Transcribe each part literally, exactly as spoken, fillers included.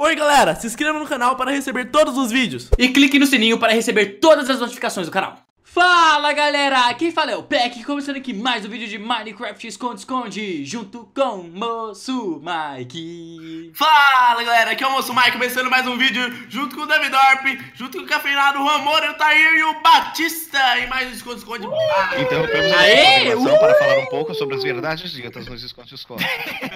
Oi galera, se inscreva no canal para receber todos os vídeos. E clique no sininho para receber todas as notificações do canal. Fala galera, quem fala é o Peck, começando aqui mais um vídeo de Minecraft Esconde-Esconde, junto com o Moço Mike. Fala galera, aqui é o Moço Mike, começando mais um vídeo junto com o Davidorp, junto com o Cafeinado, o Ramon, o Tair e o Batista, e mais um Esconde-Esconde. Interrompemos a Aê, programação uh! para falar um pouco sobre as verdades ditas nos Esconde-Esconde.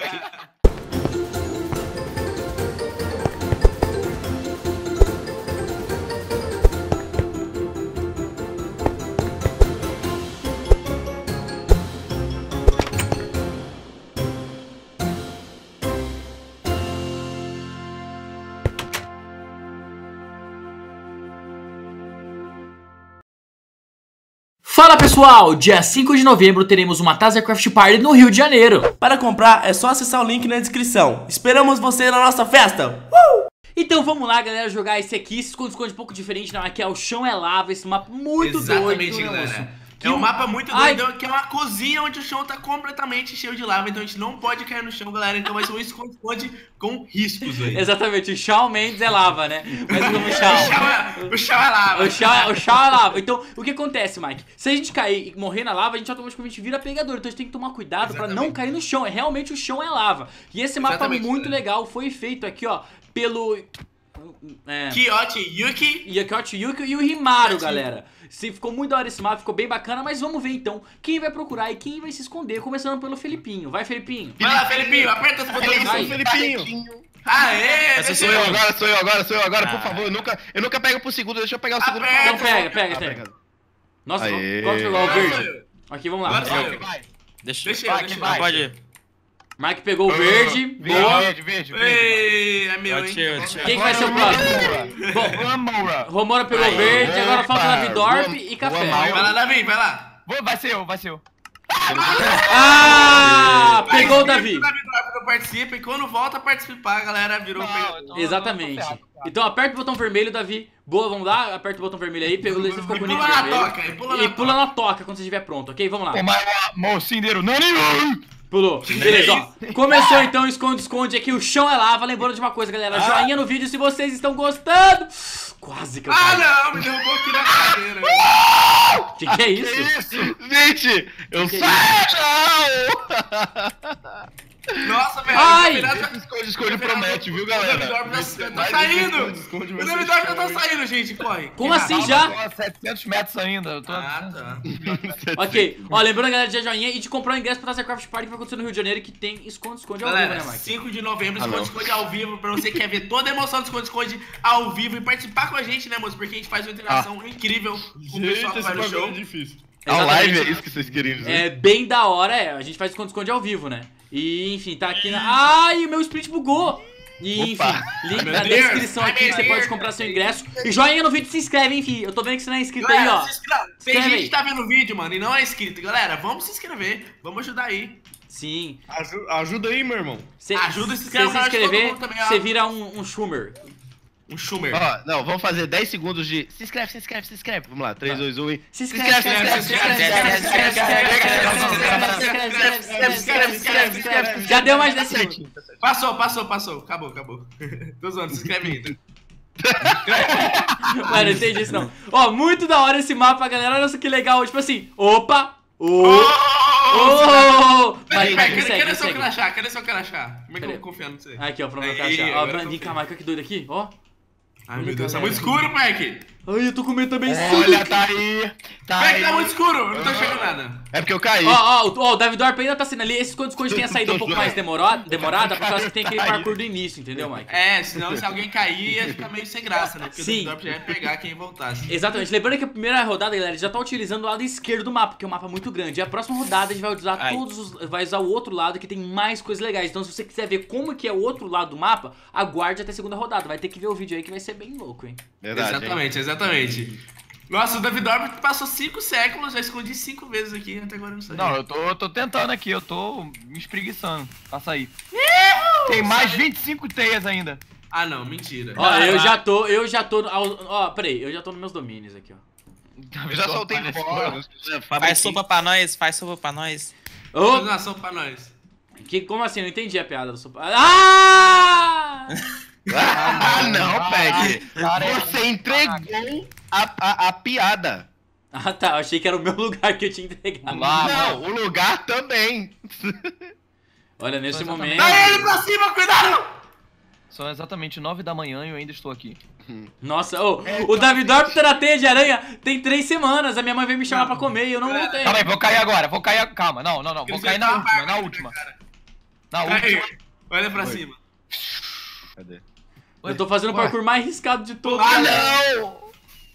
Fala pessoal, dia cinco de novembro teremos uma Tasercraft Party no Rio de Janeiro. Para comprar é só acessar o link na descrição. Esperamos você na nossa festa! Uh! Então vamos lá galera, jogar esse aqui, esse esconde-esconde um pouco diferente, não, aqui é o chão é lava, esse mapa muito Exatamente, doido, né, galera. moço? É um mapa muito Ai. doido, que é uma cozinha onde o chão tá completamente cheio de lava, então a gente não pode cair no chão, galera, então vai ser um esconde-esconde com riscos aí. Exatamente, o Shawn Mendes é lava, né? Mas como o Shawn. O chão é, o chão é lava. O chão, é, o chão é lava. Então, o que acontece, Mike? Se a gente cair e morrer na lava, a gente automaticamente vira pegador. Então a gente tem que tomar cuidado pra não cair no chão. É realmente o chão é lava. E esse mapa Exatamente, muito galera. legal foi feito aqui, ó, pelo é, Kiyoshi, Yuki. Yakochi Yuki e o Himaru, Yuki. galera. Se ficou muito da hora esse mapa, ficou bem bacana, mas vamos ver então quem vai procurar e quem vai se esconder, começando pelo Felipinho. Vai, Felipinho. Vai lá, Felipinho, aperta os botões. Vai. Felipinho! Aê, Essa deixa sou eu eu. agora, sou eu agora, sou eu agora, por favor, eu nunca, eu nunca pego pro segundo, deixa eu pegar o segundo. Aperta. Então pega, pega, Ah, pega. pega. Nossa, Aê. qual que pegou o Agora sou verde? eu. Aqui, vamos lá. Agora sou eu. Deixa, Deixa eu, vai, deixa eu. vai. Pode ir. Mike pegou o verde. Boa. Verde, verde, verde. Ei, é meu, hein? Pode ir, pode ir. Quem que vai ser o próximo? Bom, Vamos, Romora pegou Aí, verde, agora opa, falta Davidorp vamos, e Café. vamos. Vai lá, Davi, vai lá. Vou, vai ser eu, vai ser eu. Ah, pegou o Davi. O Davi não participa e quando volta a participar, a galera virou um pegador. Exatamente. Então aperta o botão vermelho, Davi. Boa, vamos lá. Aperta o botão vermelho aí. Pegou, você ficou E bonito pula na vermelho. toca, e pula na E pula na toca quando você estiver pronto, ok? Vamos lá. Ô, mas, mocindeiro, não Pulou. Beleza, ó. Começou então o esconde-esconde aqui. O chão é lava. Lembrando de uma coisa, galera. Joinha no vídeo se vocês estão gostando. Quase que eu Ah, caí. não, me derrubou aqui na cadeira. Que que é isso? Gente, eu Que saio! Nossa, velho. Ai! o Davi já- Esconde, esconde promete, viu, O galera? Davidorp já tá saindo. O Davidorp já tá saindo, gente. Corre. Como assim já? Tô a setecentos metros ainda. Eu tô... Ah, tá. Ok, ó, lembrando galera de joinha e de comprar o ingresso pra Tasercraft Party que vai acontecer no Rio de Janeiro, que tem esconde-esconde ao vivo, Galera, né, Mike? cinco de novembro, Ah, não. esconde-esconde ao vivo, pra você que quer ver toda a emoção do esconde-esconde ao vivo e participar com a gente, né, moço? Porque a gente faz uma interação incrível com o pessoal que vai no show. difícil. A live é isso que vocês queriam dizer? É bem da hora, é. A gente faz esconde-esconde ao vivo, né? E, enfim, tá aqui na... Ai, o meu sprint bugou! E, enfim, Opa. link Meu na Deus. descrição Ai, aqui que meu você pode Deus. comprar seu ingresso. E joinha no vídeo, se inscreve, enfim. Eu tô vendo que você não é inscrito aí, Galera, ó. se inscreve. Tem Escreve gente aí. que tá vendo o vídeo, mano, e não é inscrito. Galera, vamos se inscrever. Vamos ajudar aí. Sim. Ajuda aí, meu irmão. Cê, Ajuda e se se inscreve você no se canal de todo inscrever, mundo também, ó. você vira um, um Schumer. Um Schumer. Ó, não, vamos fazer dez segundos de... Se inscreve, se inscreve, se inscreve. Vamos lá, três, dois, um e... Se inscreve, se inscreve, se inscreve, se inscreve, se inscreve, se inscreve, se inscreve, se inscreve. Já deu mais dez segundos. Passou, passou, passou. Acabou, acabou. Tô zoando, se inscreve ainda. Mano, não entendi isso não. Ó, muito da hora esse mapa, galera. Olha só que legal. Tipo assim, opa, ô, ô. Vai, vai, me Cadê segue, me seu segue. crachá? Cadê seu crachá? Como é que eu Cadê? vou confiar no você? Aqui, ó, pra meu Aí, caixa. Ó, agora Brandinho eu Camargo, que doido aqui, ó. Ai, meu Deus, tá galera. muito escuro, Mike. Ai, eu tô com medo também. Olha, tá aí. Tá Mike, aí. tá muito escuro. Eu não tô enxergando nada. É porque eu caí. Ó, ó, o- ó, o Davidorp ainda tá sendo ali. Esse esconde-esconde tem a saída um pouco mais demorada, demorada, por causa que tem aquele parkour do início, entendeu, Mike? É, senão se alguém cair ia ficar meio sem graça, né? Porque Sim. o Davidorp já ia pegar quem voltasse. Exatamente. Lembrando que a primeira rodada, galera, já tá utilizando o lado esquerdo do mapa, porque o mapa é muito grande. E a próxima rodada a gente vai usar Ai. todos os, vai usar o outro lado que tem mais coisas legais. Então se você quiser ver como que é o outro lado do mapa, aguarde até a segunda rodada. Vai ter que ver o vídeo aí que vai ser bem louco, hein? Verdade, hein? Exatamente, exatamente. Nossa, o Davidorp passou cinco séculos, já escondi cinco vezes aqui, até agora eu não sei. Não, eu tô, eu tô tentando aqui, eu tô me espreguiçando pra sair. Tem mais vinte e cinco teias ainda. Ah, não, mentira. Ó, eu já tô, eu já tô, ao- ó, peraí, eu já tô nos meus domínios aqui, ó. Eu já soltei fora. Faz sopa pra nós, faz sopa pra nós. Ô, Continuação pra nós. que, como assim? Eu não entendi a piada do sopa. Ah! Ah, não, Peg. Cara, é- Você entregou a, a, a piada. Ah, tá. Eu achei que era o meu lugar que eu tinha entregado. Lá, Não, o lugar também. Olha, nesse Exatamente. momento... Dá ele pra cima, cuidado! São exatamente nove da manhã e eu ainda estou aqui. Nossa, ô, o Davidorp tá na teia de aranha tem três semanas. A minha mãe veio me chamar pra comer e eu não voltei. Calma aí, vou cair agora, vou cair. Calma, não, não, não. Vou cair na última, na última. Na última. Aí, olha pra cima. Cadê? Eu tô fazendo o parkour mais arriscado de todos. Ah, não!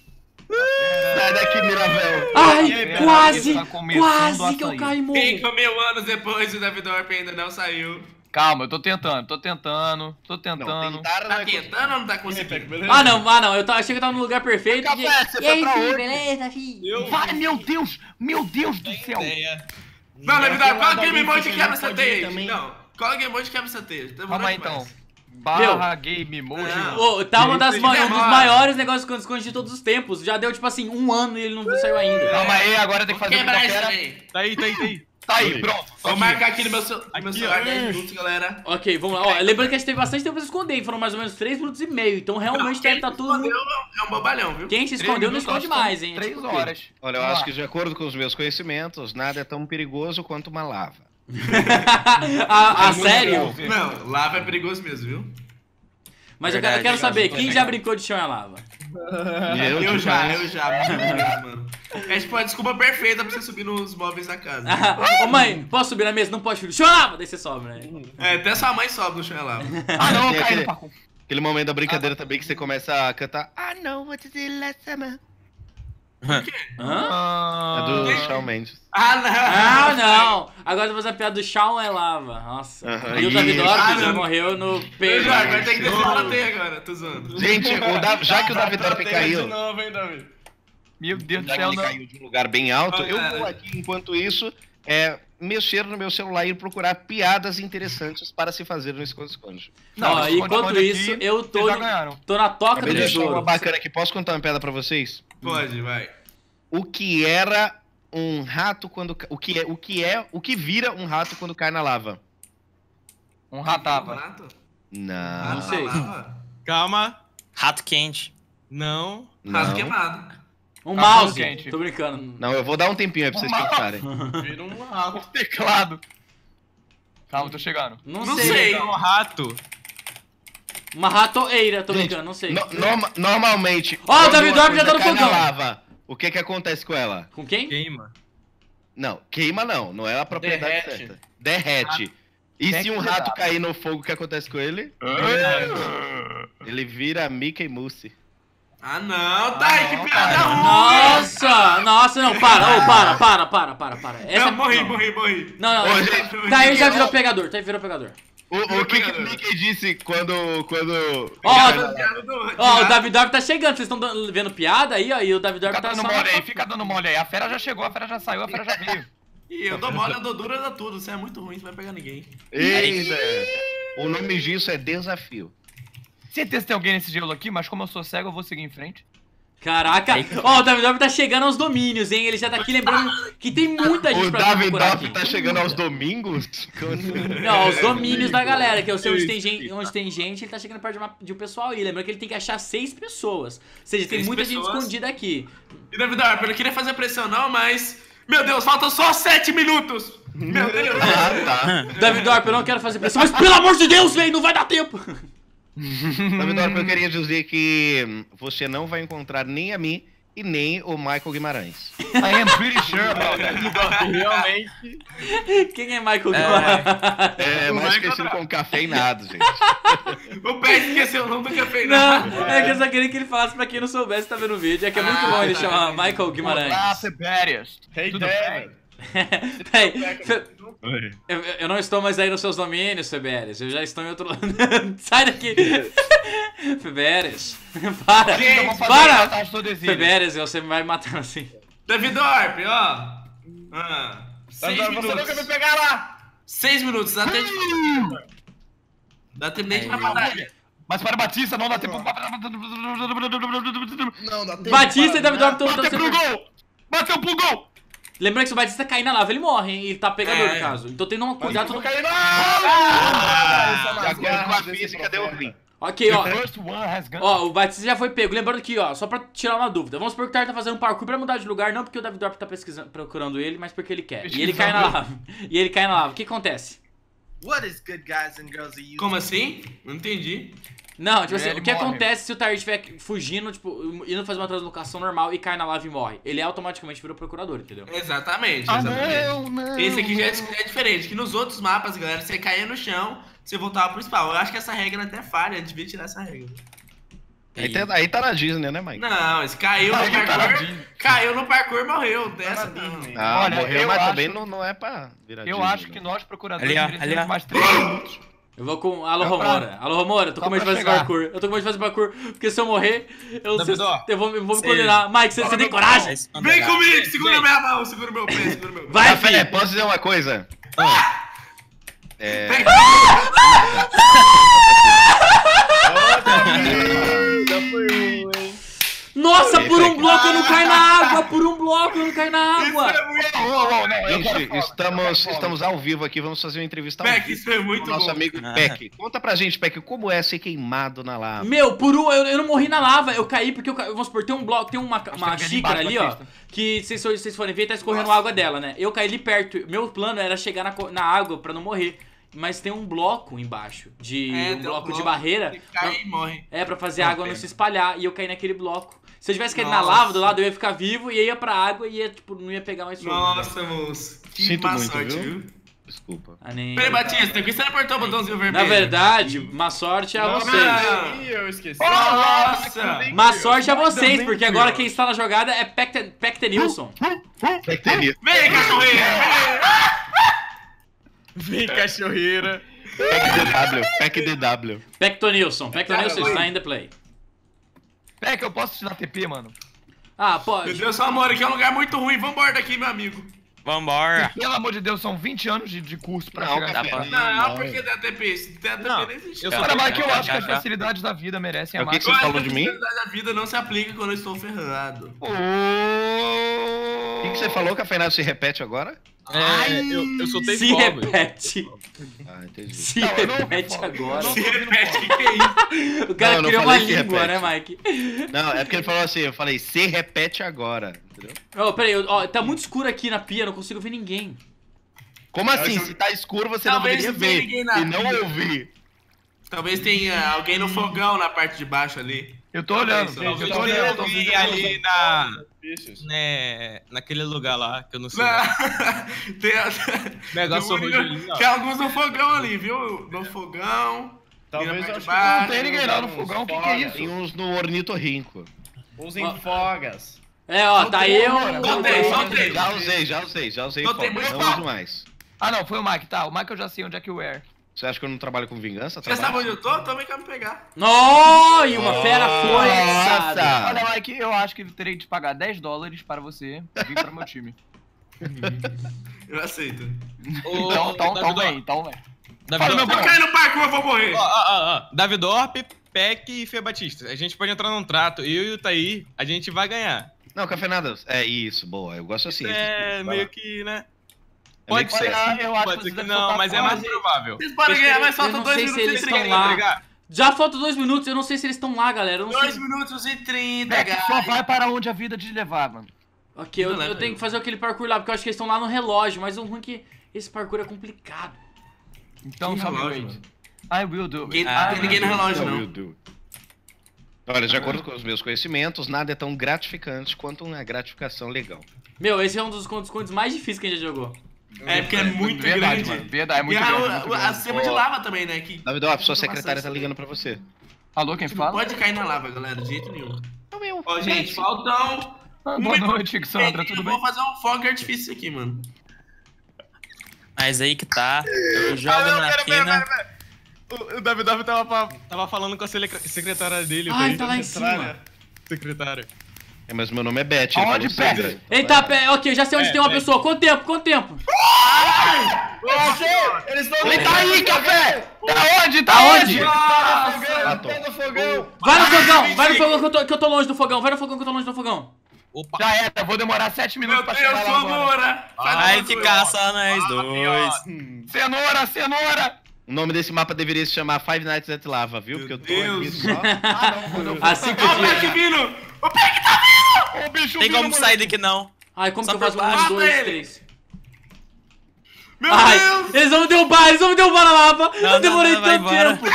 Sai daqui, Miravel. Ai, É, quase, tá começando quase a que eu sair. caí e morro. Cinco mil anos depois, o Davidorp ainda não saiu. Calma, eu tô tentando, tô tentando, tô Não, tentando. tentaram, Tá né? tentando ou não tá conseguindo? Ah, não, ah, não. Eu tava, achei que eu tava no lugar perfeito. Café, de- você E foi aí, pra filho, onde? beleza, filho? Vai, meu Deus, meu Deus do céu. Não, Davidorp, qual Aquela Game da Mode Luffy quebra você essa não teia pode ir aí? também. Não, qual Game Mode quebra essa teia? Demorou Calma aí demais. então. Barra Game Mode. Não. Ô, tá uma das, Ele ma- um dos demora. maiores negócios de esconde de todos os tempos. Já deu, tipo assim, um ano e ele não saiu ainda. Calma aí, agora tem que Vou fazer o quebrar que isso eu quero. também. Tá aí, tá aí, tá aí. Tá aí, pronto. Vou Aqui. marcar aqui no meu, cel- no meu Aqui, celular ó. dez minutos, galera. Ok, vamos lá. Ó, lembrando que a gente teve bastante tempo pra se esconder, hein? Foram mais ou menos três minutos e meio. Então realmente deve estar tudo Escondeu, muito... é um bobalhão, viu? Quem se Três escondeu não minutos, esconde nós mais, estamos hein? Três Tipo o quê? horas. Olha, eu Vamos acho lá. que de acordo com os meus conhecimentos, nada é tão perigoso quanto uma lava. a, a É muito sério? bom. Não, lava é perigoso mesmo, viu? Mas eu quero, eu quero saber, quem já brincou de chão e lava? Eu já, eu já, muito mesmo, mano. É tipo a desculpa perfeita pra você subir nos móveis da casa. Ô mãe, posso subir na mesa? Não pode, filho. Chão e lava! Daí você sobe, né? É, até sua mãe sobe no chão e lava. Ah, não, Tem eu caí aquele- no parkour. Aquele momento da brincadeira também que você começa a cantar I know what to do last summer. Hã? É Ah, do Shawn Mendes. Ah, não! Ah, não! Agora eu vou fazer a piada do chão e lava. Nossa. Aham, E o isso. Davidorp Ah, já não. morreu no Eu peito. já, vai ter que descer pra teia agora, tô zoando. Gente, o Da- já que o Davidorp De caiu, novo, hein, Davi? meu Deus do já que céu, ele não. caiu de um lugar bem alto, Ah, eu cara. vou aqui, enquanto isso, é, mexer no meu celular e procurar piadas interessantes para se fazer no esconde-esconde. Não, Ó, esconde, enquanto esconde isso, aqui, eu tô, vocês já no- ganharam. tô na toca do Acabei de achar uma tesouro. bacana aqui. Posso contar uma piada pra vocês? Pode, vai. O que era um rato quando... ca- O que é o que, é, o que vira um rato quando cai na lava? Um ratava. Rato? Não. Rato na sei. lava? Calma. Rato quente. Não. Rato Não. queimado. Um Cachorro mouse. quente. Tô brincando. Não, eu vou dar um tempinho aí pra vocês pensarem. Vira um rato. O teclado. Calma, tô chegando. Não, Não sei. sei. É um rato. Uma ratoeira, tô Gente, brincando, não sei. No- norma- normalmente... Ó, o quando Davidorp uma já tá coisa no cai na fogão. lava, o que que acontece com ela? Com quem? Queima. Não, queima não, não é a propriedade Derrete. certa. Derrete. E Tem se que um cuidar. rato cair no fogo, o que acontece com ele? Ele vira Mickey Mouse. Ah, não, tá aí, não, que piada cara. ruim! Nossa! Nossa, não, para, ô, para, para, para, para, para. Essa Não, morri, não. morri, morri. Não, não, Ô, não. gente, Tair já ó, virou pegador, Tair virou pegador. O, o que, que o Mickey disse quando. quando... Ó, Piada do- Ó, o de Davidorp tá chegando, vocês estão vendo piada aí, ó, e o Davidorp Fica tá dando só... mole aí, fica dando mole aí. A fera já chegou, a fera já saiu, a fera já veio. E eu dou mole, eu dou duro, eu dou tudo. Você é muito ruim, você vai pegar ninguém. Eita! O nome disso é desafio. Certeza que tem alguém nesse gelo aqui, mas como eu sou cego, eu vou seguir em frente. Caraca, ó, o Davidorp tá chegando aos domínios, hein, ele já tá aqui lembrando que tem muita gente O pra procurar Davidorp aqui. tá chegando aos domingos? Não, os domínios da galera, que é o seu onde tem gente, onde tem gente, ele tá chegando perto de, uma, de um pessoal aí. Lembrando que ele tem que achar seis pessoas. Ou seja, tem Seis muita gente pessoas? escondida aqui. E Davidorp, eu não queria fazer pressão não, mas... Meu Deus, faltam só sete minutos! Meu Deus! Ah, tá. Davidorp, eu não quero fazer pressão, mas pelo amor de Deus, velho, não vai dar tempo. Davidorp, eu queria dizer que hum, você não vai encontrar nem a mim e nem o Michael Guimarães. I am pretty sure about that. Realmente. Quem é Michael Guimarães? É, mais conhecido como cafeinado, gente. O Pé esqueceu o nome do cafeinado. Não, é que eu só queria que ele falasse pra quem não soubesse tá vendo o vídeo. É que é muito Ah, bom ele tá. chamar Michael Guimarães. Olá, Tiberius. Hey, Tudo Dad. bem? Peraí, Fe- eu, eu não estou mais aí nos seus domínios, Feberes. Eu já estou em outro lado. Sai daqui! Feberes, para! Então vamos fazer Para! a taxa do desenho. Feberes, você me vai matar assim. Davidorp, ó. Ah, seis Davidorp, você minutos. nunca me pegar lá. Seis minutos, dá tempo de... Dá tempo nem de ir pra batalha. Mas para Batista não dá tempo. Não, dá tempo. Batista para, e Davidorp né? estão Bateu pro gol! Bateu pro gol! Lembrando que se o Batista cair na lava, ele morre, hein? Ele tá pegador, É. no caso. Então tem que tomar cuidado. Vou todo- cair na... De Ah, acordo com a física, deu ruim. Ok, ó. First one has gone. Ó, o Batista já foi pego. Lembrando que, ó, só pra tirar uma dúvida. Vamos supor que o Tar tá fazendo um parkour pra mudar de lugar. Não porque o Davidorp tá pesquisando, procurando ele, mas porque ele quer. E ele cai na lava. E ele cai na lava. O que acontece? What is good guys and girls are using? Como assim? Não entendi. Não, tipo assim, Ele o que morre. acontece se o Tar estiver fugindo, tipo, indo fazer uma translocação normal e cai na lava e morre? Ele automaticamente vira o procurador, entendeu? Exatamente, Ah, exatamente. não, não. Esse aqui já é, já é diferente, que nos outros mapas, galera, você caía no chão, você voltava pro spawn. Eu acho que essa regra até falha, devia tirar essa regra. Aí, tá- aí tá na Disney, né, Mike? Não, esse caiu no Aí tá parkour, tadinho. caiu no parkour e morreu. Dessa não. Ah, Olha, morreu, eu mas acho- também não, não é pra virar Eu Disney, acho que né? nós, procuradores, Ali, ó, merecemos ali, ó. mais três minutos. Eu vou com. Alô, É pra- Romora. Alô, Romora, eu tô Só com medo de pra fazer chegar. parkour. Eu tô com medo de fazer parkour, porque se eu morrer, eu, não sei se- Davidó, eu vou, eu vou me sei. condenar. Mike, você, você tem coragem? Vem comigo, segura minha mão, segura meu pé, segura meu pé. Vai, Café, filho! posso dizer uma coisa? É... Vem. Nossa, Esse por um aqui. bloco eu não caio na água! Por um bloco eu não caio na água! Ô, ô, ô, não, eu quero Gente, folga, eu estamos, quero estamos ao vivo aqui, vamos fazer uma entrevista ao Peck, vivo isso é muito com o nosso bom. amigo Peck. Conta pra gente, Peck, como é ser queimado na lava? Meu, por um, eu, eu não morri na lava, eu caí porque eu caí, vamos supor, tem um bloco, tem uma, uma que cair xícara embaixo ali, da ó, pista. que se vocês vocês forem ver, tá escorrendo água dela, né? Eu caí ali perto, meu plano era chegar na, co- na água pra não morrer, mas tem um bloco embaixo, de É, um tem bloco um de bloco, barreira, Você cai e morre. é, pra fazer a água não se espalhar, e eu caí naquele bloco. Se eu tivesse caído na Nossa. lava do lado, eu ia ficar vivo e ia pra água e ia, tipo, não ia pegar mais fogo. Nossa, moço. Que Sinto má muito, sorte, viu? viu? Desculpa. Ah, nem... Peraí, Batista, por que você não apertou o botãozinho vermelho? Na verdade, má sorte a vocês. Não. Eu esqueci. Nossa! Má sorte a vocês, porque agora quem está na jogada é Pecte Nilson. Peck teria. Vem, cachorrinha! Vem, cachorreira. Peck D W, Peck D W. Pectonilson, Pectonilson está in the play. É que eu posso te dar T P, mano. Ah, Meu pode. Deus, seu amor, aqui é um lugar muito ruim. Vambora daqui, meu amigo. Vambora. Pelo amor de Deus, são vinte anos de, de curso pra Não, chegar Café, aqui. Não, não. porque dá T P. Se der T P, Não, não existe. eu Cara, sou- Cara, Mike, eu Já, acho que já, as já. facilidades da vida merecem É a o que mais. que eu você acho falou que de a mim? facilidade da vida não se aplica quando eu estou ferrado. O que, que você falou, Cafeinado, se repete agora? É, eu, eu soltei Se fogo. repete. Ah, entendi. Se Não, eu não repete ouvi fogo. agora. Eu Se repete, o que, que é isso? O cara Não, eu não criou uma falei se língua, repete. né, Mike? Não, é porque ele falou assim, eu falei, se repete agora, entendeu? Ô, peraí, eu- ó, tá muito escuro aqui na pia, não consigo ver ninguém. Como assim? Se tá escuro, você Talvez não não deveria tenha ver ninguém na e não pia. ouvir. Talvez tenha alguém no fogão na parte de baixo ali. Eu tô olhando, Gente, eu eu tô Eu olhando. eu tô vi olhando. ali na. Né, naquele lugar lá, que eu não sei. tem, Negócio tem, roxo ali, ó. tem alguns no fogão ali, viu? No fogão. Talvez e na eu parte acho de que baixo. Não tem ninguém lá no Uns fogão, o que, que é fogas. isso? Tem uns no ornitorrinco. Usem Ó. fogas. É, ó, tá eu. Soltei, soltei. Já usei, já usei, já usei Não tem fogo, muito não fogo. uso mais. Ah, não, foi o Mike, tá. O Mike eu já sei onde é que o é. Você acha que eu não trabalho com vingança? Você sabe Trabalho. onde eu tô? Também quer me pegar. Nó, e uma fera foi Nossa! lançada. Olha, Mike, eu acho que terei de pagar dez dólares para você vir para o meu time. Eu aceito. Ô, Então, então, então Davidorp, vem, então vem. Davidorp, Fala, Se eu cair no parkour, eu vou morrer. Ó, ó, ó, ó. Davidorp, Peck e Fê Batista. A gente pode entrar num trato. Eu e o Thaí, a gente vai ganhar. Não, Cafeinado, é isso, boa, eu gosto assim. é Vai meio lá. que, né? É meio Pode que ser certo. que Ah, eu acho pode que ser você que deve não, soltar mas é fogo. mais provável. Vocês podem Eu ganhar, mas não faltam dois sei se minutos eles e estão trinta. lá. Entregar? Já faltam dois minutos, eu não sei se eles estão lá, galera. Eu não Dois sei. minutos e trinta, Beck, guys. só vai para onde a vida te levar, mano. Ok, eu, Não leva eu tenho eu. que fazer aquele parkour lá, porque eu acho que eles estão lá no relógio, mas o ruim é que esse parkour é complicado. Então, Que só me relógio, wait. I will do Ninguém, it. não I tem ninguém no will do it. relógio, Não, não. eu do. Olha, de acordo com os meus conhecimentos, nada é tão gratificante quanto uma gratificação legal. Meu, esse é um dos contos mais difíceis que a gente já jogou. É porque é muito Verdade, grande. mano. Verdade, é muito e a, grande. o- muito o- grande. a sistema de lava também, né? Que David, ó, sua Muito secretária bastante tá ligando pra você. Alô, quem não fala? pode cair na lava, galera, de jeito nenhum. meu. Ó, gente, faltam... Ah, um boa minuto noite, e Sandra, meio, tudo eu bem? vou fazer um fogo artifício aqui, mano. Mas aí que tá. Eu jogo Ah, não, na pera, pera, quina. pera, pera. O, o Davidorp tava, pa- tava falando com a sele- secretária dele. o Ai, Thaí. tá lá em cima. Secretária. É, mas meu nome é Beth. ele Aonde, falou Beth? Sandra. Eita, pé, ok, já sei onde É, tem uma é. pessoa. Quanto tempo? Quanto tempo? Eles estão Ele tá aí, café! Tá onde? Tá Aonde? onde? Matou. no fogão. Vai no fogão, vai no fogão que eu, tô, que eu tô longe do fogão. Vai no fogão que eu tô longe do fogão. Opa. Já era, vou demorar sete minutos Meu pra Deus, chegar lá agora. Samura! Vai ficar só nós dois. Cenoura, cenoura! O nome desse mapa deveria se chamar Five Nights at Lava, viu? Meu Porque eu tô Deus. aqui só. Ah, não, quando eu Há cinco Ó o Peck dias. vindo! O Peck tá vindo! Ô, bicho Tem vindo, como moleque. sair daqui não. Ai, como Só que eu faço por um, baixo. dois, Mata ele. três? Meu Ai, Deus! eles vão me derrubar, eles vão me derrubar na mapa. Não, eu demorei não, não, vai tanto embora. tempo.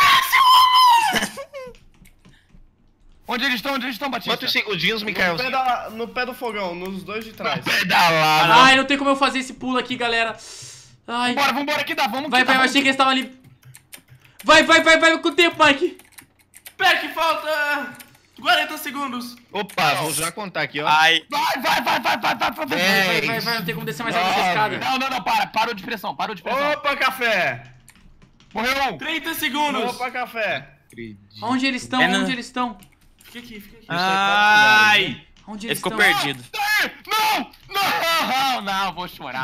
Onde eles estão? Onde eles estão, Batista? Quantos segundinhos, No Mikael? pé, da, no pé do fogão, nos dois de trás. Pedalado. Ai, não tem como eu fazer esse pulo aqui, galera. Ai. Vambora, vambora que dá, vamos Vai, que vai, dá, eu achei que eles estavam ali. Vai, vai, vai, vai com o tempo, Mike. Peck, falta quarenta segundos. Opa, vou já contar aqui, ó. Ai. Vai, vai, vai, vai, vai, vai, vai, vai. Vai, vai, vai, não tem como descer mais alto dessa escada. Não, não, não, para, parou de pressão, parou de pressão. Opa, café! Morreu um. trinta segundos. Opa, café! Onde eles estão? É, não. Onde eles estão? Fica aqui, fica aqui. Ai. Onde Ele eles ficou estão? perdido. Não, não, não, vou chorar.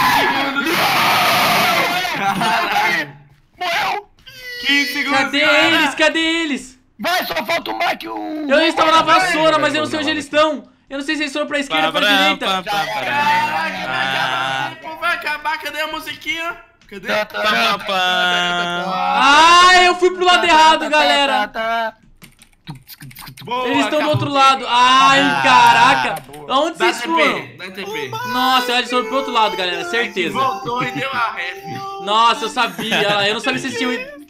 Morreu. quinze segundos. Cadê galera. eles? Cadê eles? Vai, só falta o Mike e o... Eu estava na vassoura, mas eu não sei onde eles estão. Eu não sei se eles foram pra esquerda ou pra direita. Caraca, vai acabar o tempo, vai acabar. Cadê a musiquinha? Cadê? Ah, eu fui pro lado errado, galera. Boa, Eles estão do acabou. outro lado. Ai, caraca. Aonde Dá vocês foram? T P, dá T P. Nossa, eles foram pro outro lado, galera. Certeza. Voltou e deu a ref. Nossa, eu sabia. Olha lá, eu não sabia se vocês tinham ido.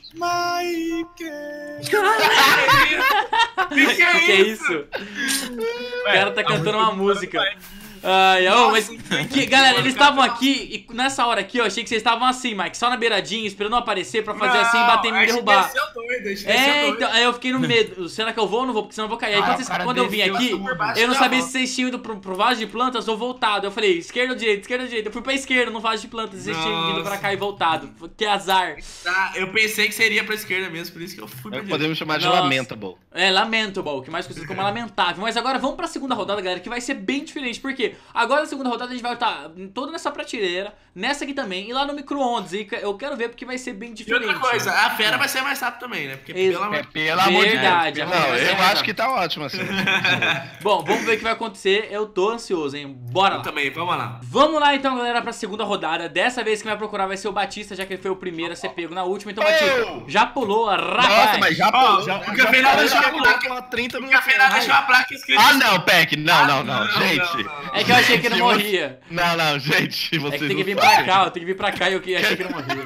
Que que é O que é isso? isso? O cara tá cantando uma música. Ai, oh, mas. que- galera, eles estavam aqui e nessa hora aqui eu achei que vocês estavam assim, Mike, só na beiradinha, esperando aparecer pra fazer assim e bater e me derrubar. Desceu doido, a gente desceu É, doido. então, aí eu fiquei no medo. Será que eu vou ou não vou? Porque senão eu vou cair. Aí Ah, quando, o vocês- cara quando eu vim desceu aqui, super baixo eu não da sabia mão. se vocês tinham ido pro, pro vaso de plantas ou voltado. Eu falei, esquerda ou direita, esquerda ou direita. Eu fui pra esquerda no vaso de plantas e vocês tinham ido pra cá e voltado. Que azar. Tá, eu pensei que seria pra esquerda mesmo, por isso que eu fui pra direita. Podemos chamar de Nossa. Lamentable. É, lamentable, que mais conhecido como lamentável. Mas agora vamos pra segunda rodada, galera, que vai ser bem diferente. Por quê? Agora na segunda rodada a gente vai estar toda nessa prateleira, nessa aqui também, e lá no micro-ondas. E eu quero ver porque vai ser bem E diferente. outra coisa, a fera vai ser mais rápido também, né? Porque Isso. pelo amor É, de pelo amor de Deus. Verdade. pelo a Não, fera vai ser eu mais acho rápido. que tá ótimo assim. Bom, vamos ver o que vai acontecer. Eu tô ansioso, hein? Bora Eu lá. também, vamos lá. Vamos lá então, galera, pra segunda rodada. Dessa vez quem vai procurar vai ser o Batista, já que ele foi o primeiro a ser pego na última. Então, Batista, já pulou, rapaz. Nossa, mas já Ó, pulou. já- Já o cafezinado deixou a pulou placa. com trinta O minutos. cafezinado deixou a placa escrita. Ah, não, Peck. Não, não, não, não, gente. não, não. É que eu achei que ele Se não você- morria. Não, não, gente. É Vocês que tem que não vir sabem. pra cá, eu tenho que vir pra cá e eu que- achei que ele morria.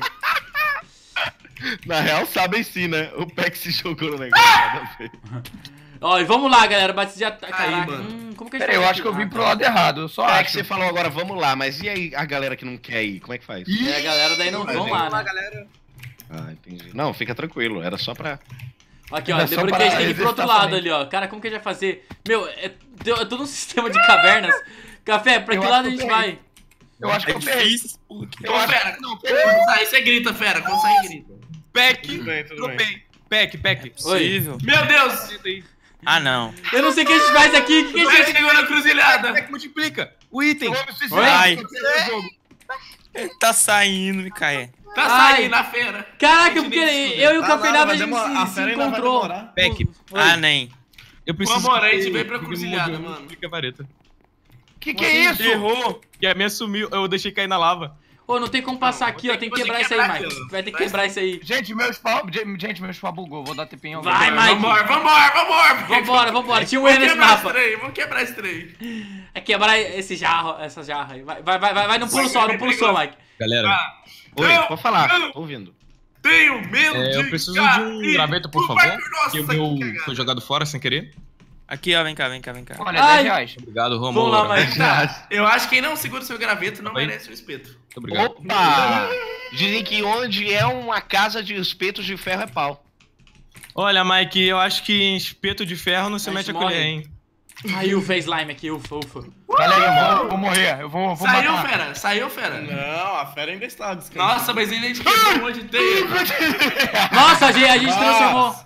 Na real, sabem sim, né? O Peck se jogou no negócio. nada a ver. Ó, e vamos lá, galera. O Batista já tá. Aí, Caraca, mano. hum, como que a gente Peraí, eu faz acho que eu aqui? vim pro lado errado, eu só Peck, acho. você falou agora, vamos lá. Mas e aí a galera que não quer ir? Como é que faz? É, a galera daí não vão lá, né? Ah, entendi. Não, fica tranquilo. Era só pra... Aqui, ó, É só lembrando que a gente pra tem que ir pro outro exercitar lado ali, ó. Cara, como que a gente vai fazer? Meu, é, é todo um sistema de cavernas. Café, pra Eu que acho lado a que gente eu vai? Eu acho que É eu perdi. difícil. pulo aqui. Ô, fera, não, quando sair, você grita, fera. Quando sair, grita. Peck. Tudo bem, tudo Tô bem. bem. Peck, Peck. Possível. Meu Deus! Ah, não. Eu não sei o que a gente faz aqui. O que, que a Você gente chegou na cruzilhada. Peck multiplica. O item. Eu vou me suicidar, Ai. eu perdi o jogo. Ele tá saindo, Micael. Tá Ai. saindo a fera. Caraca, Gente, porque nem eu e o Vai lá, Cafeinado a vai gente demorar. A se, se fera ainda vai encontrou. demorar. Peck. Oi. Ah, nem. Eu preciso. Vamos, a gente que- veio pra que cruzilhada, mudou, mano. multiplica a vareta. Que que é isso? Errou. Que a minha sumiu, eu deixei cair na lava. Ô, não tem como passar aqui, ó. Tem que quebrar isso aí, quebrar Mike. aqui, ó. Vai ter que Vai quebrar isso aí. Gente, meu spawn, gente, meu spawn bugou, vou dar T P em alguém. Vai, Mike. Vambora, vambora, vambora. Vambora, vambora. Tinha um Vamos erro nesse quebrar esse mapa. trem, vamos quebrar esse trem. É quebrar esse jarro, essa jarra aí. Vai, vai, vai, vai, vai num pulo Vai, só, vai, num pulo vai, só, vai. Mike. Galera, Ah, Oi, eu pode falar. não Tô ouvindo. Tenho medo é, de eu preciso de um cair graveto, por no favor. barco. Nossa, Que o que meu cagada. foi jogado fora sem querer. Aqui, ó. Vem cá, vem cá, vem cá. Olha, Ai. dez reais. Obrigado, Vamos lá, Romulo. Mike. Tá, eu acho que quem não segura o seu graveto não Oi? merece o espeto. Muito obrigado. Opa! Dizem que onde é uma casa de espetos de ferro é pau. Olha, Mike, eu acho que em espeto de ferro não se A mete a gente colher, morre. hein? Aí o fez slime aqui, ufa, ufa. Galera, eu vou, vou morrer, eu vou, vou Saiu, matar. fera, saiu, fera. Não, a fera ainda está descansando. Nossa, mas ele ainda quebrou um monte de teia. Nossa, a gente, a gente transformou.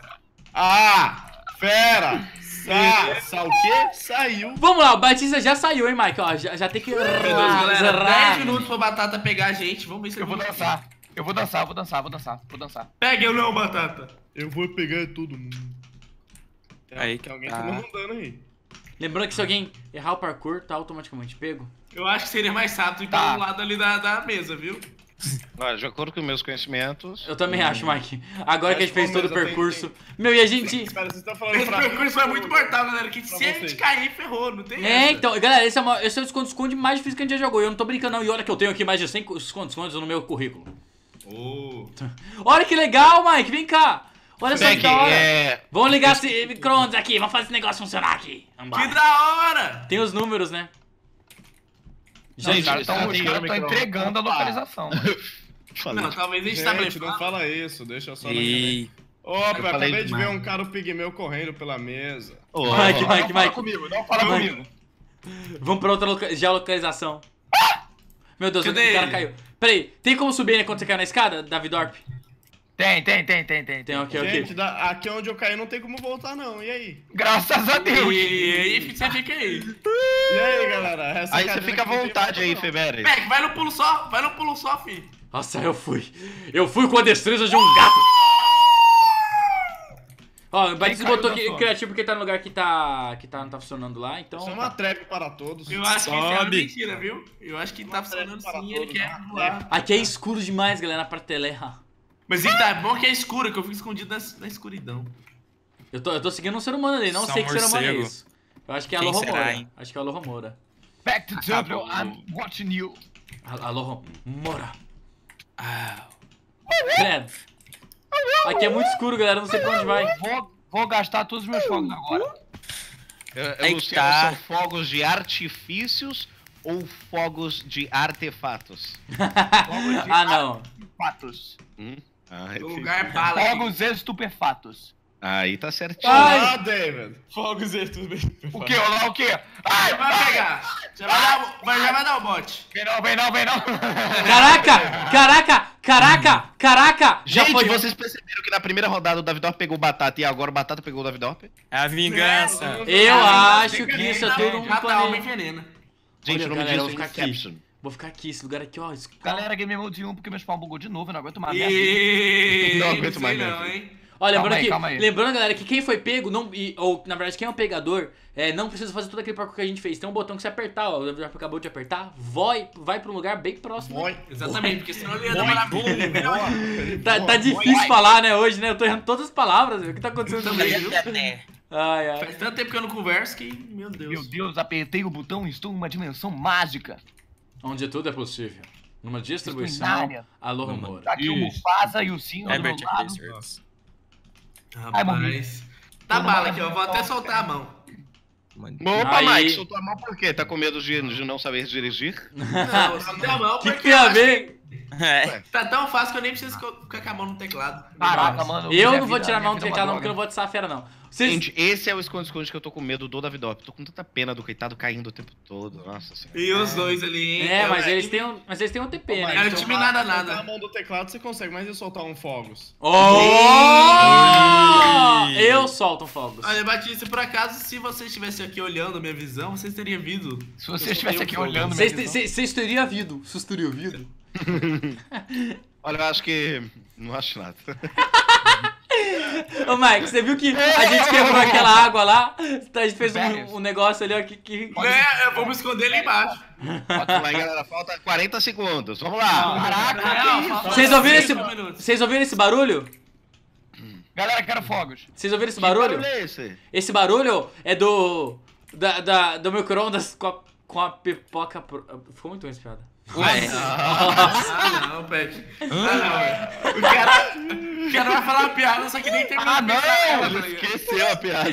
Ah! Fera! Sa, sa o quê? Saiu. Vamos lá, o Batista já saiu, hein, Mike? Ó, já, já tem que. Meu Deus, galera, dez minutos pra batata pegar a gente. Vamos ver se Eu vou ele- dançar. Eu vou dançar, eu vou dançar, vou dançar, vou dançar. Pega eu não, batata. Eu vou pegar todo mundo. Tem, Aí tem alguém tá. tomando um dano aí. Lembrando que se alguém errar o parkour, tá automaticamente pego. Eu acho que seria mais rápido ir Tá. pelo lado ali da, da mesa, viu? Olha, de acordo com meus conhecimentos... Eu também acho, Mike. Agora que a gente fez todo o Mas, ô, percurso. Meu, e a gente. Espera, vocês estão falando Esse pra... percurso foi muito mortal, galera. Que Pra se a gente vocês. cair, ferrou, não tem É, essa. então, galera, esse é, uma, esse é o esconde-esconde mais difícil que a gente já jogou. Eu não tô brincando, não. E olha que eu tenho aqui mais de cem esconde-escondes no meu currículo. Oh. Olha que legal, Mike, vem cá. Olha só que Beck, da hora. é... Vamos ligar esse micro-ondas aqui, vamos fazer esse negócio funcionar aqui. Vambora. Que da hora! Tem os números, né? Já Os caras tá estão micro-ondas. entregando a localização. Falei. Não, talvez a gente tá Gente, não blefando. fala isso, deixa só na minha... E... Opa, Eu falei acabei de demais. ver um cara pigmeu correndo pela mesa. Ô, Mike, Não Mike, fala Mike. comigo, não fala Mike. comigo. Vamos pra outra loca geolocalização. Meu Deus, o Cadê cara ele? caiu. Peraí, tem como subir né, quando você caiu na escada, Davidorp? Tem, tem, tem, tem, tem. Tem, ok, ok. Gente, da- aqui onde eu caí não tem como voltar não, e aí? Graças a Deus. E aí, você fica aí. E aí, galera? Essa Aí você cadeira fica à aqui não tem vontade aí, volta, não. Feberes. Peck, vai no pulo só, vai no pulo só, fi. Nossa, eu fui. Eu fui com a destreza de um gato. Ó, o Batista caiu botou da aqui sua? criativo porque tá no lugar que tá. que tá, não tá funcionando lá, então. Isso é uma trap para todos. Eu acho que isso é uma Sobe. mentira, viu? Eu acho que tá funcionando para sim, ele todos, quer né? voar. Aqui é escuro demais, galera, na prateleira. Mas ele tá bom que é escuro, que eu fico escondido na, na escuridão. Eu tô, eu tô seguindo um ser humano ali, não Só sei que ser humano é morcego. isso. Eu acho que é a Quem Alô será, Romora. hein? Acho que é a Alô Romora. Back to Temple, Acabou. I'm watching you. A- Alô Romora. Ah, Credo. Aqui é muito escuro, galera, não sei pra onde vai. Vou, vou gastar todos os meus fogos agora. Eu, eu Aí não que sei tá. se são fogos de artifícios ou fogos de artefatos. Fogos de Ah, não. Fatos. Hum? Ah, O entendi. lugar é bala. aqui. Fogos estupefatos. Aí tá certinho. Ah, David! Fogos e tudo bem. O que? Olha lá o quê? Ai, Vai pegar. Já vai dar, o- vai, já vai dar o bote. Vem não, vem não, vem não. Caraca! Caraca! Caraca! Caraca! Já Gente, foi. vocês perceberam que na primeira rodada o Davidorp pegou o Batata e agora o Batata pegou o Davidorp? é a vingança. Eu Ah, acho que isso é tudo um Já tá alma planejamento. envenena. Gente, Olha, o nome galera, eu disso vou é ficar aqui. Inception. Vou ficar aqui, esse lugar aqui, ó. escuro. Galera, game mode um porque meu spawn bugou de novo, eu não aguento mais. merda. E... Não aguento mais, sei meu não, filho. hein? Ó, lembrando Calma aí, que, calma aí. lembrando, galera, que quem foi pego, não, e- ou na verdade quem é o pegador, é, não precisa fazer todo aquele parkour que a gente fez. Tem um botão que você apertar, ó, o David acabou de apertar, vai, vai pra um lugar bem próximo. Boy. Exatamente, porque senão ele ia demorar muito. Tá, tá difícil falar, né, hoje, né? Eu tô errando todas as palavras, o que tá acontecendo Também, também? viu? Ai, ai. Faz tanto tempo que eu não converso que, meu Meu Deus. Deus, apertei o botão e estou em uma dimensão mágica. Onde tudo é possível. Numa distribuição, Nária. alô, Romora. Tá aqui o Isso. Mufasa e o Simba do meu Herbert lado. Research. Ai, morri. Rapaz. Tá Todo bala mundo aqui, ó. Vou até soltar a mão. Opa, Aí. Mike, soltou a mão por quê? Tá com medo de, de não saber dirigir? Não, eu soltei a mão O que, porque que tem a eu acho ver? É. que tá tão fácil que eu nem preciso co- ficar com a mão no teclado. Caraca, mano. Eu minha não vou vida- tirar a minha mão do vida é uma teclado, não, droga. porque eu não vou atiçar a fera, não. Vocês... Gente, esse é o esconde-esconde que eu tô com medo do Davidorp. Tô com tanta pena do coitado caindo o tempo todo. Nossa senhora. E os dois ali, hein? É, Eu- mas eles têm um, mas eles têm um T P, É né? o time nada Soltar a nada. mão do teclado você consegue, mas e soltar um fogos? Oh! Ih. Eu solto fogos. Olha, Batista, por acaso, se vocês estivessem aqui olhando a minha visão, vocês teriam visto. Se você estivesse aqui olhando, Vocês minha te- visão. Vocês vocês teriam vindo. Vocês teriam vindo. Olha, eu acho que... Não acho nada. Ô, Mike, você viu que a gente quebrou aquela água lá? A gente fez um, um negócio ali, ó, que... que... É, eu vou me esconder ali embaixo. Vamos lá, galera. Falta quarenta segundos. Vamos lá. Caraca, Não, que isso? falta Vocês ouviram esse... cinco minutos. Vocês ouviram esse barulho? Galera, quero fogos. Vocês ouviram esse Que barulho? é esse? Esse barulho é do... Da, da, do micro-ondas com a, com a pipoca... Pro... Ficou muito ruim essa piada. Ah, não, Pet. Ah, não. O cara, o cara vai falar uma piada, só que nem terminou Ah, de pensar nela, Ele tá ligado? esqueceu a piada.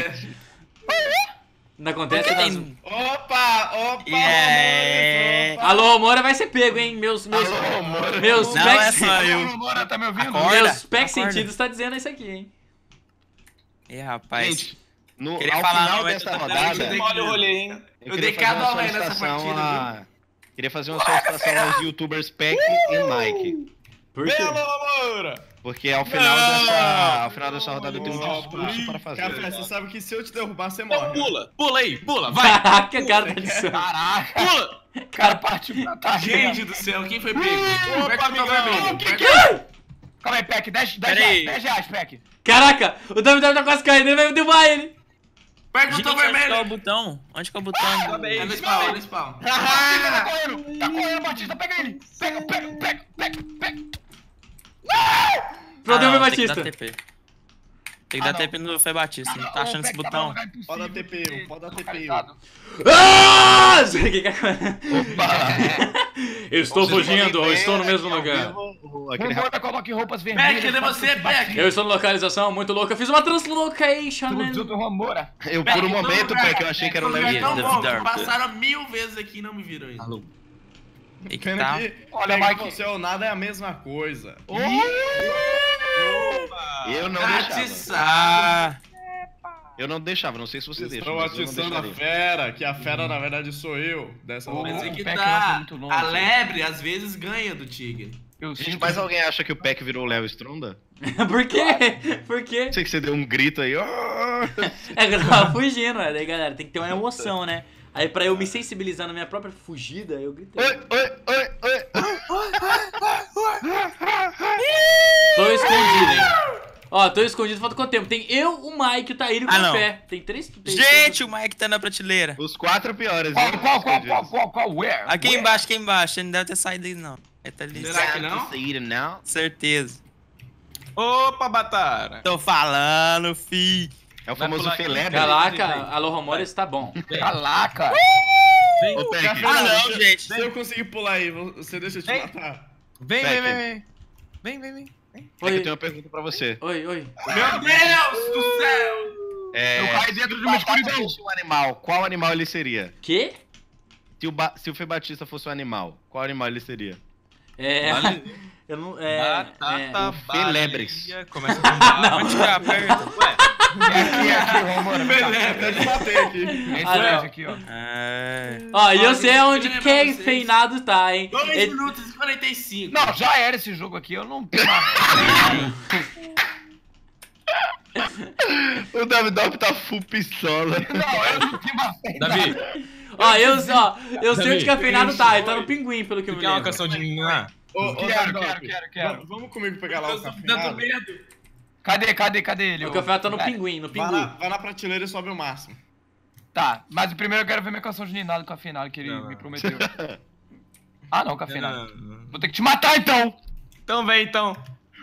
Não acontece nada. Opa, opa! É. opa. Alô, Moura vai ser pego, hein? Meus... Meus... Alô, Moura. Meus Não é packs... só eu. Bora, tá me ouvindo? Acorda. Meus packs acorda. sentidos tá dizendo isso aqui, hein? Ih, rapaz. Gente, no, Queria ao falar, final não, mas dessa eu tô- rodada... Olha o rolê, hein? Eu queria dei fazer cada uma aula aí nessa solicitação partida, a- Queria fazer uma solicitação aos youtubers Peck e Mike. Por quê? Moura! Porque ao final dessa, ao final dessa rodada eu tenho um discurso para fazer. Café, você sabe que se eu te derrubar, você Então morre. pula, pula aí, pula, vai! Caraca, cara, tá de sangue. Caraca, Pula! o cara partiu pra trás. Gente do céu, quem foi pego? Opa, Aperta o botão amigão. vermelho. O que que Aperta- é? Calma aí, Peck, dez Pera aí. reais, dez reais, Peck. Caraca, o W W tá quase caindo, ele vai derrubar ele. Perto do Gente, botão onde que é o vermelho. botão? Onde que é o botão? É no spawn, é no spawn. Batista tá correndo! Tá correndo, Batista, pega ele! Pega, pega, pega, pega, pega! Pronto, eu Ah, fui não, tem que Batista. dar T P. Tem Ah, que dar não. T P no Fé Batista, não tá achando esse botão? Pode dar T P um, pode dar T P um. Ah! Que que é- Eu estou Vocês fugindo, podem eu ver estou no mesmo aqui ao lugar. vivo o- aquele Vambora, coloque roupas vermelhas. Peck, cadê você, Peck? Eu estou na localização muito louca. Eu fiz uma translocation. né? Tudo do Vambora. Eu, por um momento, Peck, eu achei que era o Léo É tão Stronda. bom que Dark. passaram mil vezes aqui e não me viram ainda. Tem que Pena tá. que Olha, Peck, Mike. você ou nada é a mesma coisa. Eu não Atiçar. deixava. Ah, Eu não deixava, não sei se você deixa. Estou mas eu não atiçando a deixaria. fera, que a fera na verdade sou eu. Dessa Ô, vez. Mas é que Peck lança tá. muito longe. A lebre às vezes ganha do tigre. Eu Gente, sinto mas alguém acha que o Peck virou o Léo Stronda? Por quê? Por quê? Sei que você deu um grito aí. "Ah!" É que eu tava fugindo, né? Daí, galera, tem que ter uma emoção, né? Aí, pra eu me sensibilizar na minha própria fugida, eu gritei. Oi, oi, oi, oi. Tô escondido, hein? Ó, tô escondido, falta quanto tempo? Tem eu, o Mike, o Taíro e o Ah, não. Café. Tem três? Tem gente, o Mike tá na prateleira. Os quatro piores, Qual, hein? qual, qual, qual, qual, qual, where? Aqui Where? embaixo, aqui embaixo. Ele não deve ter saído aí, não. Ele tá ali. Será que não? Saíram, não? Certeza. Opa, Batara. Tô falando, fi. É o famoso pular- Felebre. Caraca, alô Romores tá bom. Calaca! Vem, Ô, Peck, Ah, não, gente. Se eu conseguir pular aí, você deixa eu te matar. vem, Peck. vem, vem. Vem, vem, vem. Peck, Oi, eu tenho uma pergunta pra você. oi, oi. Meu Deus do céu! É, Eu caí dentro de uma escuridão. Se fosse um animal, qual animal ele seria? Quê? Se o, ba... se o Fê Batista fosse um animal, qual animal ele seria? É. Vale. Eu não. É. Batata, o Felebres. Baleia, Começa com Não. Onde que é? Aperta. Ué. É aqui, é aqui, Vambora. Até te matei aqui. É isso Ah, não. mesmo, aqui, ó. É... Ó, e eu sei Ó, onde gente, quem vocês. feinado tá, hein? dois Ele- minutos e quarenta e cinco. Não, já era esse jogo aqui, eu não tenho mais. O Davi Dop tá full pistola. Não, eu não tenho mais. Davi, Ó, eu, ó, eu sei Davi, onde que a feinado tá. Ele tá no pinguim, pelo que eu tu me quer uma lembro. canção de Niná? Ô, ô, Quero, Davi quero, Dop, quero, quero. va- Vamos comigo pegar lá o Eu tô cafeinado. dando medo. Cadê, cadê, cadê ele? O ô? café tá no É, pinguim, no Vai, pingu. na, vai na prateleira e sobe o máximo. Tá, mas primeiro eu quero ver minha canção de Ninado com a Cafeinado que ele Não, não. me prometeu. Ah, não, Cafeinado. Não, não. Vou ter que te matar então! Então vem, então.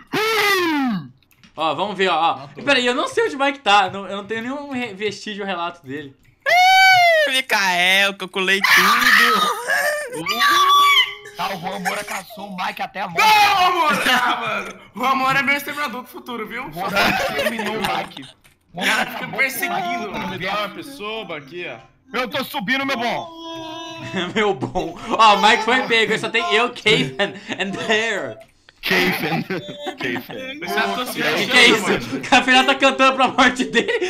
Ó, vamos ver, ó. ó. E peraí, eu não sei onde o Mike tá. não- eu não tenho nenhum re- vestígio ou relato dele. Micael, calculei tudo. Tá, o Vambora caçou o Mike até a morte. Não, amor! Ah, mano. O amor é meu exterminador do futuro, viu? O Vambora terminou o Mike. O O cara Vambora fica acabou perseguindo. com o Me Mike. dá uma pessoa aqui, ó. Eu tô subindo, meu bom. Meu bom. Ó, o Mike foi pego. Só tem eu, Caven and Bear. Caven. Caven. Eu já tô se Que achando, que é mano. isso? O Cafeinado tá cantando pra morte dele.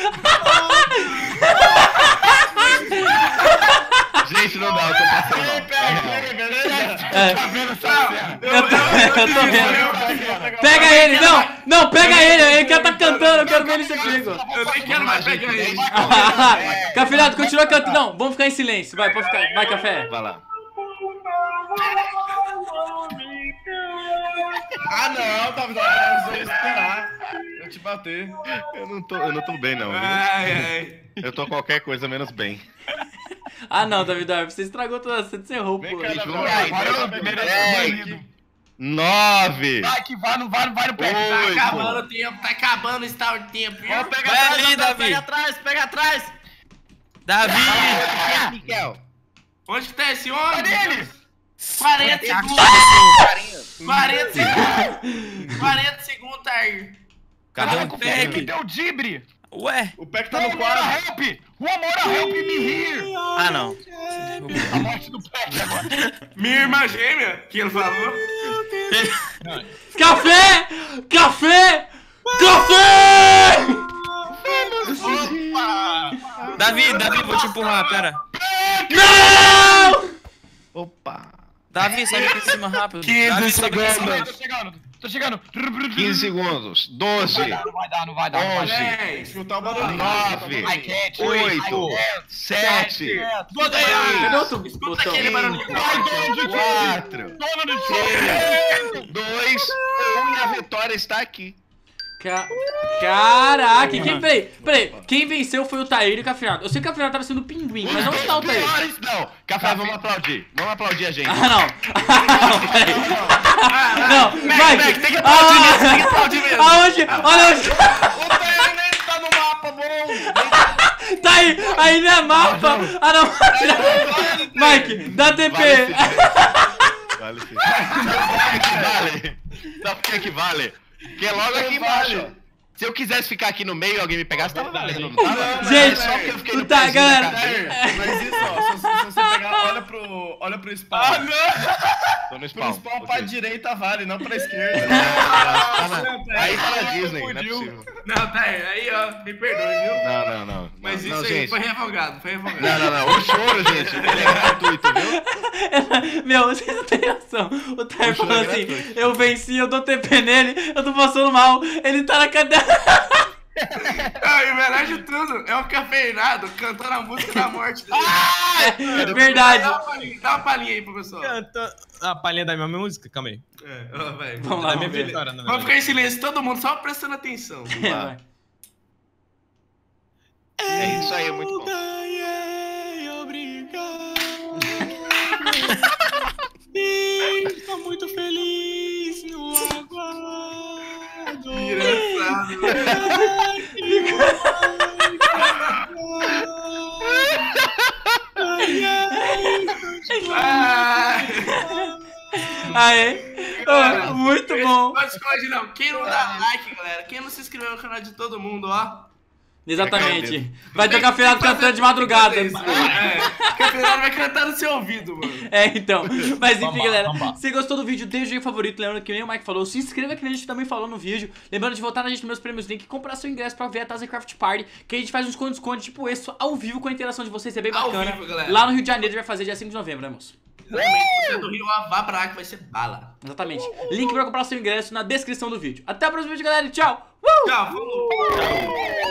Gente, não dá, eu tô passando mal. Pega, beleza? É, Tá vendo essa cena? eu, tô, eu tô vendo. Pega ele, não! Não, pega ele! Ele quer tá cantando, eu quero ver ele ser pego. Eu nem quero mais pegar ele. Cafeinado, continua cantando. Não, vamos ficar em silêncio. Vai, pode ficar. Vai, Café. Vai lá. Ah, não, Davi Dop, eu preciso esperar. Eu te bater. Eu não tô, eu não tô bem, não. viu? Ai, ai. Eu tô qualquer coisa menos bem. Ah, não, David Darby, você estragou toda. Você encerrou, pô. Vem cá, Davi Dop. Agora eu mereço banido. Nove. Vai que vai, não vai, não vai no pé. Tá Oito. acabando o tempo, tá acabando o start do tempo, viu? Ó, pega Vai atrás, ali, Davi, Davi. pega atrás, pega atrás. Davi! Miguel. Onde que tá esse homem? Cadê ele? quarenta segundos. quarenta segundos. quarenta segundos, tá aí. Cadê Caraca, o o Peck Peck? deu dibre. Ué? O Peck tá no Vambora, quadro. help! O amor help me here! Ah, não. A morte do Peck agora. Minha irmã gêmea, que ele falou. Café! Café! Café! Davi, Davi, vou te empurrar, pera. Não! Opa. Davi, sobe aqui em cima rápido. quinze Davi, sobe aqui em cima. Tô chegando, tô chegando. quinze segundos. doze. Não vai dar, não vai dar, não vai dar. onze. dez. Escutar o barulhinho. Nove. I can't, Oito. I can't. Sete. Vou ganhar. Cadê outro Escuta botão? aquele barulhinho. Quatro. Dono do time. Dois. Um e a vitória está aqui. Ca... Caraca, quem, peraí, peraí, quem venceu foi o Tair e o Cafeinato. Eu sei que o Cafeinato tava sendo o pinguim, mas onde tá o Tair? Piores, não. Café, vamos aplaudir. Vamos aplaudir a gente. Ah, não. Ah, não, peraí. Não, vai. Mac, tem que aplaudir mesmo, tem que aplaudir mesmo. Aonde? Olha onde. O Tair nem tá no mapa, bom. Tá aí, aí não é mapa. Ah, não. Mike, dá T P. Vale sim. Vale. Sabe por que que vale? Porque é logo aqui embaixo. Se eu quisesse ficar aqui no meio e alguém me pegasse, tava valendo. Não tava? Gente, É só porque eu fiquei no tá, pezinho galera. da cadeira. Mas isso, ó, se, se você pegar, olha pro, olha pro spawn. Ah, não! Tô no Pro spawn. spawn ok. pra direita vale, não pra esquerda. Tá na- Aí tá na Disney, não é possível. Não, tá aí, aí, ó, me perdoe, viu? Não, não, não. Mas não, isso não, aí gente. foi revogado, foi revogado. Não, não, não. O choro, gente, ele é gratuito, viu? Meu, vocês não têm noção. O Tair O choro falou é assim: gratuito. eu venci, eu dou T P nele, eu tô passando mal. Ele tá na cadeira. Ah, e o melhor de tudo, é o Cafeinado cantando a música da morte dele. É verdade. Dá uma palhinha, dá uma palhinha aí pro pessoal. Canta a palhinha da minha música, calma aí. É, ó, vai. Vamos lá, Da minha vamos ver. vitória, na Vamos verdade. ficar em silêncio, todo mundo só prestando atenção. É, vai. É isso aí, é muito bom. Ganhei, obrigado. Estou muito feliz no aguardo. Engraçado, velho. Ah, Aê. Ô, muito bom. Não esconde não. Quem não dá like, galera, quem não se inscreveu no canal de todo mundo, ó. Exatamente. Vai ter o Cafeinato cantando de madrugada. É, o Cafeinado vai cantar no seu ouvido, mano. É, então. Mas enfim, Vamos lá, galera, vamos lá. se gostou do vídeo, deixa o like favorito. Lembrando que nem o Mike falou, se inscreva que nem a gente também falou no vídeo. Lembrando de votar na gente nos meus prêmios link e comprar seu ingresso pra ver a Tazecraft Party, que a gente faz uns esconde-esconde tipo esse, ao vivo, com a interação de vocês, é bem Ao bacana. vivo, galera. Lá no Rio de Janeiro a gente vai fazer dia cinco de novembro, né, moço? Exatamente, você é do Rio, ó, vá pra lá que vai ser bala. Exatamente. Link pra comprar seu ingresso na descrição do vídeo. Até o próximo vídeo, galera, e tchau! Uh! Tchau, falou.